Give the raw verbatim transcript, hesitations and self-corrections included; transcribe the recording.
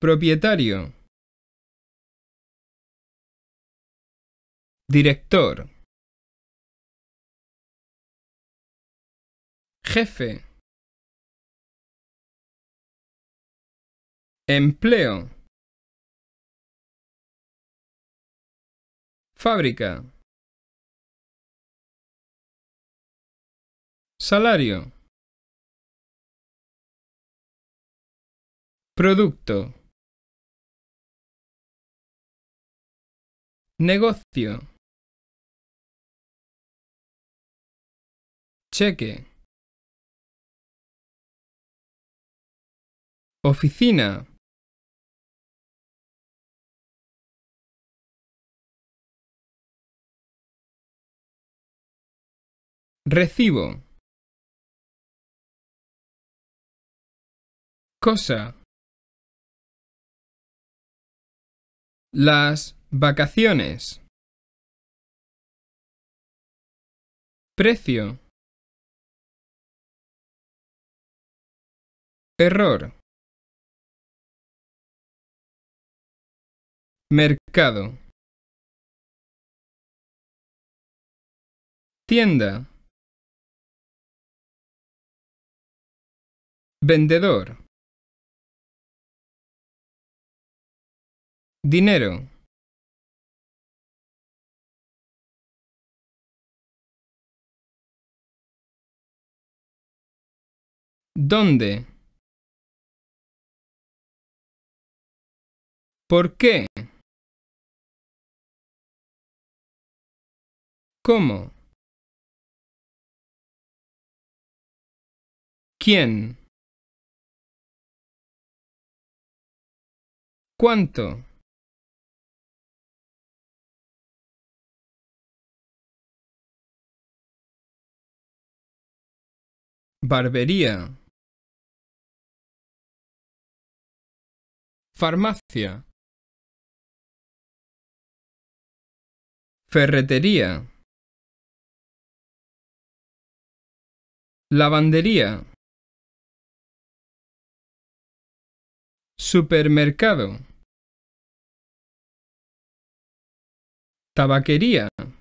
propietario, director, jefe, empleo, fábrica, salario, producto, negocio, cheque, oficina, recibo, cosa, las vacaciones, precio, error, mercado, tienda, vendedor, dinero, ¿dónde? ¿Por qué? ¿Cómo? ¿Quién? ¿Cuánto? Barbería, farmacia, ferretería, lavandería, supermercado, tabaquería,